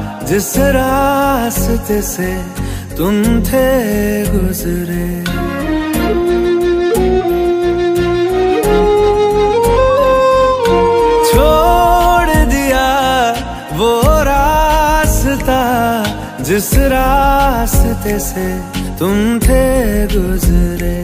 जिस रास्ते से तुम थे गुजरे। छोड़ दिया वो रास्ता जिस रास्ते से तुम थे गुजरे।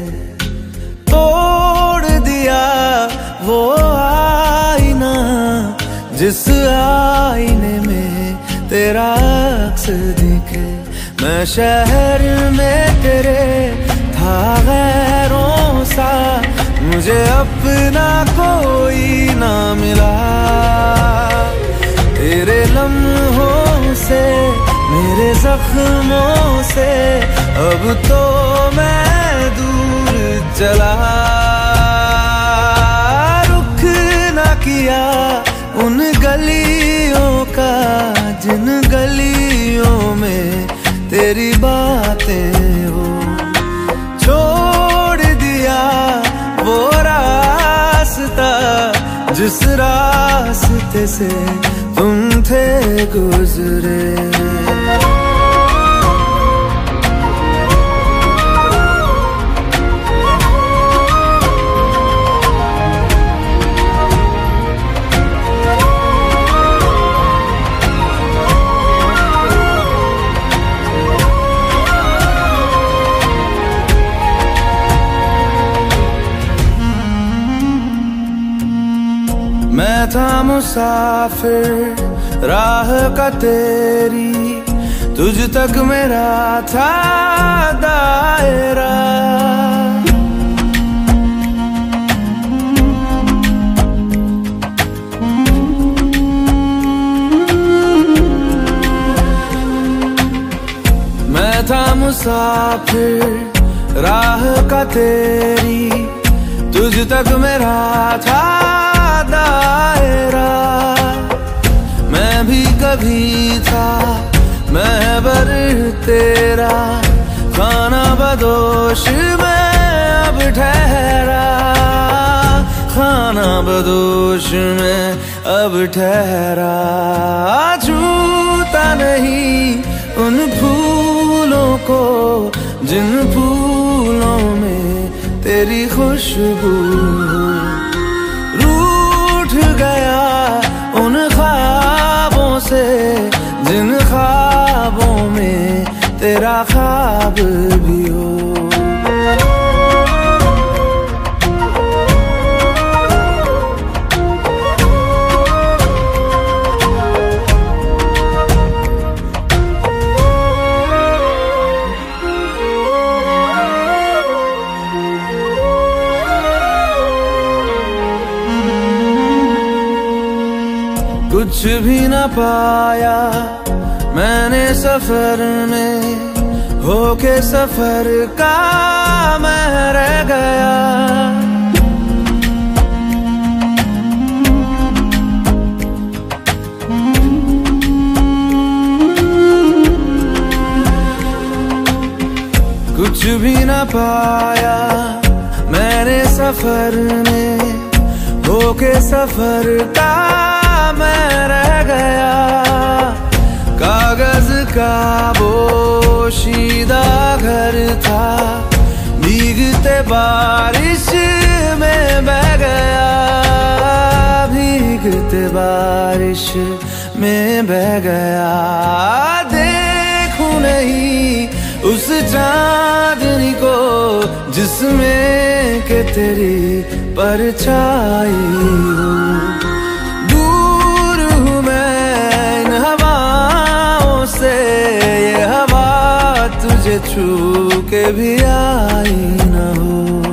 तोड़ दिया वो आईना जिस आईने में तेरा अक्स दिखे। मैं शहर में तेरे था गैरों सा, मुझे अपना कोई ना मिला। तेरे लम्हों से मेरे जख्मों से अब तो मैं दूर चला। रुख ना किया उन गलियों का जिन गलियों में तेरी बातें हो। छोड़ दिया वो रास्ता जिस रास्ते से तुम थे गुजरे। मैं था मुसाफिर राह का तेरी, तुझ तक मेरा था दायरा। मैं था मुसाफिर राह का तेरी, तुझ तक मेरा था दायरा। मैं भी कभी था महबर तेरा, खाना बदोश में अब ठहरा। खाना बदोश में अब ठहरा। छूता नहीं उन फूलों को जिन फूलों में तेरी खुशबू। गया उन ख्वाबों से जिन ख्वाबों में तेरा ख्वाब भी हो। कुछ भी न पाया मैंने सफर में, होके सफर का मैं रह गया। कुछ भी न पाया मैंने सफर में, होके सफर का मैं रह गया। कागज का पोशीदा घर था, भीगते बारिश में बह गया। भीगते बारिश में बह गया। देखूं नहीं उस चांदनी को जिसमें के तेरी परछाई हो। ये हवा तुझे छू के भी आई न हो।